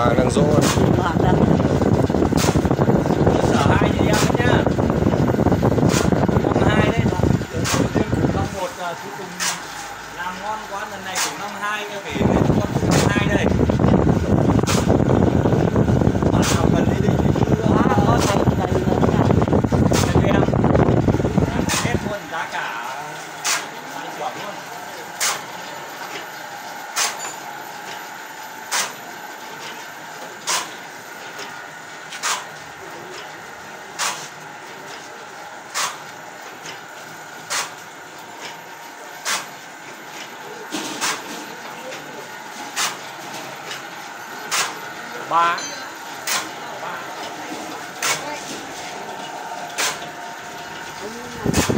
Hoàng đang dỗ. Hoàng đang Sở hai chị em đấy nhá. Năm hai đấy, nó riêng củ năm một chú Tùng làm ngon quá, lần này củ năm hai phải lên con củ năm hai đây. Bạn nào cần đi thì cứ có thầy thầy em hết luôn, giá cả tăng trưởng luôn. Ba Ba